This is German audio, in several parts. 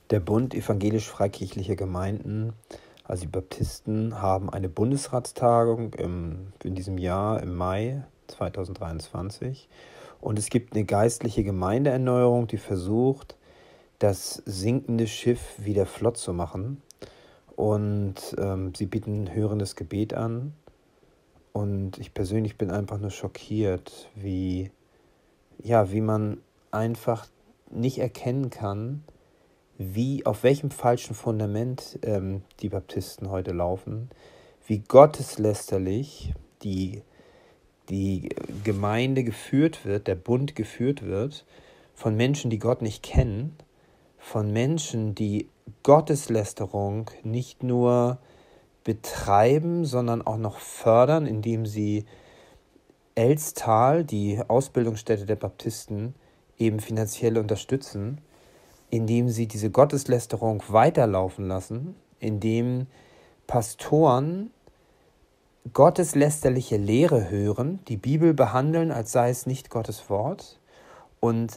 Der Bund evangelisch-freikirchlicher Gemeinden, also die Baptisten, haben eine Bundesratstagung in diesem Jahr im Mai 2023. Und es gibt eine geistliche Gemeindeerneuerung, die versucht, das sinkende Schiff wieder flott zu machen. Und sie bieten ein hörendes Gebet an. Und ich persönlich bin einfach nur schockiert, wie man einfach nicht erkennen kann, auf welchem falschen Fundament die Baptisten heute laufen, wie gotteslästerlich die Gemeinde geführt wird, der Bund geführt wird, von Menschen, die Gott nicht kennen, von Menschen, die Gotteslästerung nicht nur betreiben, sondern auch noch fördern, indem sie Elztal, die Ausbildungsstätte der Baptisten, eben finanziell unterstützen, indem sie diese Gotteslästerung weiterlaufen lassen, indem Pastoren gotteslästerliche Lehre hören, die Bibel behandeln, als sei es nicht Gottes Wort und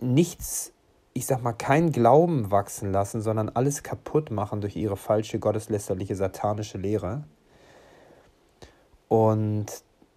keinen Glauben wachsen lassen, sondern alles kaputt machen durch ihre falsche, gotteslästerliche, satanische Lehre. Und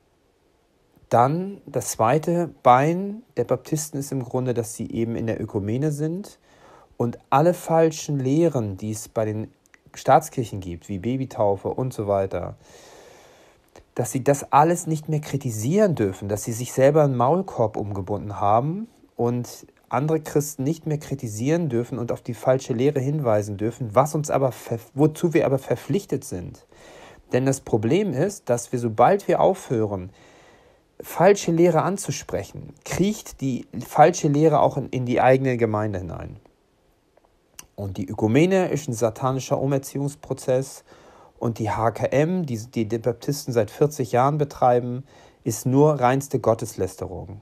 dann das zweite Bein der Baptisten ist im Grunde, dass sie eben in der Ökumene sind und alle falschen Lehren, die es bei den Staatskirchen gibt, wie Babytaufe und so weiter, dass sie das alles nicht mehr kritisieren dürfen, dass sie sich selber einen Maulkorb umgebunden haben und andere Christen nicht mehr kritisieren dürfen und auf die falsche Lehre hinweisen dürfen, wozu wir aber verpflichtet sind. Denn das Problem ist, dass wir, sobald wir aufhören, falsche Lehre anzusprechen, kriecht die falsche Lehre auch in die eigene Gemeinde hinein. Und die Ökumene ist ein satanischer Umerziehungsprozess und die HKM, die Baptisten seit 40 Jahren betreiben, ist nur reinste Gotteslästerung.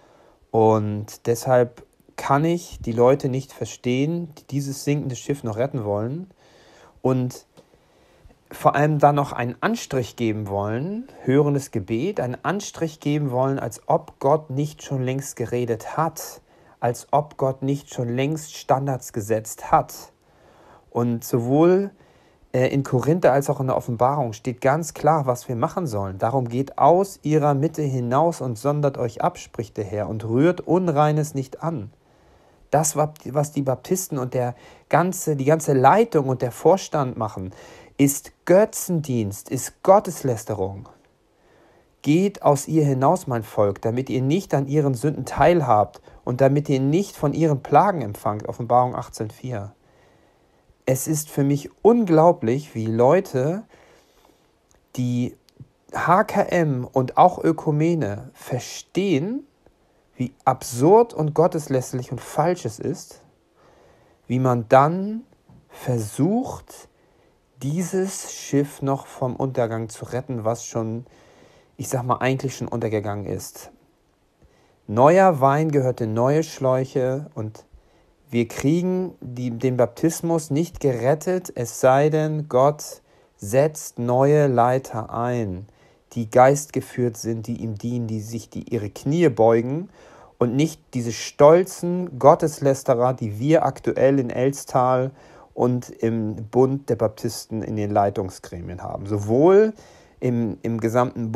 Und deshalb kann ich die Leute nicht verstehen, die dieses sinkende Schiff noch retten wollen und vor allem dann noch einen Anstrich geben wollen, hörendes Gebet, einen Anstrich geben wollen, als ob Gott nicht schon längst geredet hat, als ob Gott nicht schon längst Standards gesetzt hat. Und sowohl in Korinther als auch in der Offenbarung steht ganz klar, was wir machen sollen. Darum geht aus ihrer Mitte hinaus und sondert euch ab, spricht der Herr, und rührt Unreines nicht an. Das, was die Baptisten und die ganze Leitung und der Vorstand machen, ist Götzendienst, ist Gotteslästerung. Geht aus ihr hinaus, mein Volk, damit ihr nicht an ihren Sünden teilhabt und damit ihr nicht von ihren Plagen empfangt. Offenbarung 18,4. Es ist für mich unglaublich, wie Leute, die HKM und auch Ökumene verstehen, wie absurd und gotteslästerlich und falsch es ist, wie man dann versucht, dieses Schiff noch vom Untergang zu retten, was schon, eigentlich schon untergegangen ist. Neuer Wein gehört in neue Schläuche und wir kriegen den Baptismus nicht gerettet, es sei denn, Gott setzt neue Leiter ein, die geistgeführt sind, die ihm dienen, die ihre Knie beugen und nicht diese stolzen Gotteslästerer, die wir aktuell in Elztal und im Bund der Baptisten in den Leitungsgremien haben. Sowohl im gesamten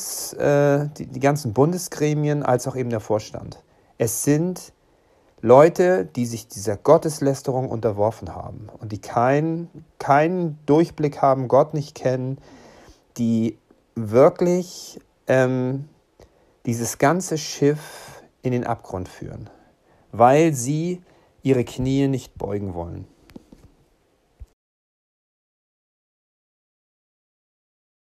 die ganzen Bundesgremien als auch eben der Vorstand. Es sind Leute, die sich dieser Gotteslästerung unterworfen haben und die keinen Durchblick haben, Gott nicht kennen, die wirklich dieses ganze Schiff in den Abgrund führen, weil sie ihre Knie nicht beugen wollen.